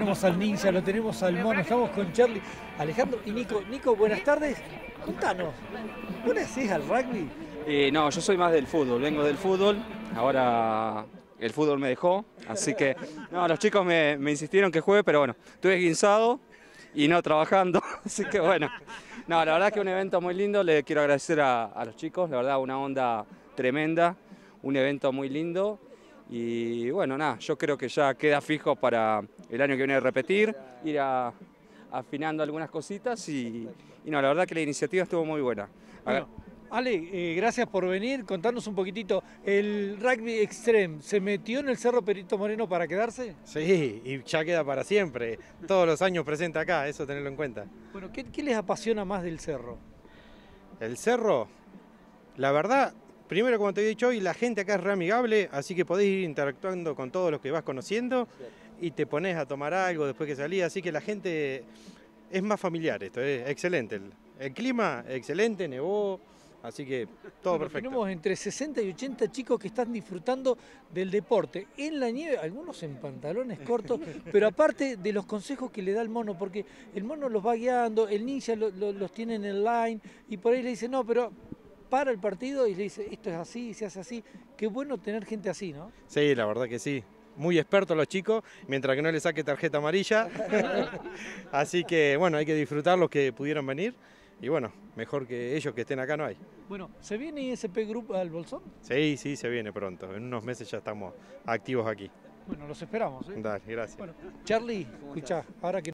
tenemos al Ninja, lo tenemos al Mono, estamos con Charlie, Alejandro y Nico. Nico, buenas tardes. Contanos, ¿vos le hacés al rugby? No, yo soy más del fútbol, vengo del fútbol, ahora el fútbol me dejó, así que no, los chicos me insistieron que juegue, pero bueno, estuve guinzado y no trabajando, así que bueno. No, la verdad que un evento muy lindo, le quiero agradecer a los chicos, la verdad una onda tremenda, un evento muy lindo y bueno, nada, yo creo que ya queda fijo para el año que viene repetir, ir afinando algunas cositas y no, la verdad que la iniciativa estuvo muy buena. Bueno, Ale, gracias por venir, contarnos un poquitito, ¿el rugby extreme se metió en el Cerro Perito Moreno para quedarse? Sí, y ya queda para siempre. Todos los años presente acá, eso tenerlo en cuenta. Bueno, ¿qué les apasiona más del cerro? El cerro, la verdad, primero como te he dicho hoy, la gente acá es re amigable, así que podés ir interactuando con todos los que vas conociendo y te pones a tomar algo después que salís, así que la gente es más familiar, esto es excelente. El clima, excelente, nevó. Así que todo perfecto. Tenemos entre 60 y 80 chicos que están disfrutando del deporte en la nieve, algunos en pantalones cortos, pero aparte de los consejos que le da el Mono, porque el Mono los va guiando, el Ninja los tiene en el line y por ahí le dice, no, pero para el partido y le dice, esto es así, se hace así. Qué bueno tener gente así, ¿no? Sí, la verdad que sí. Muy expertos los chicos, mientras que no le saque tarjeta amarilla. Así que bueno, hay que disfrutar los que pudieron venir. Y bueno, mejor que ellos que estén acá no hay. Bueno, ¿se viene ISP Group al Bolsón? Sí, sí, se viene pronto. En unos meses ya estamos activos aquí. Bueno, los esperamos. Dale, gracias. Bueno, Charlie, escuchá, ahora que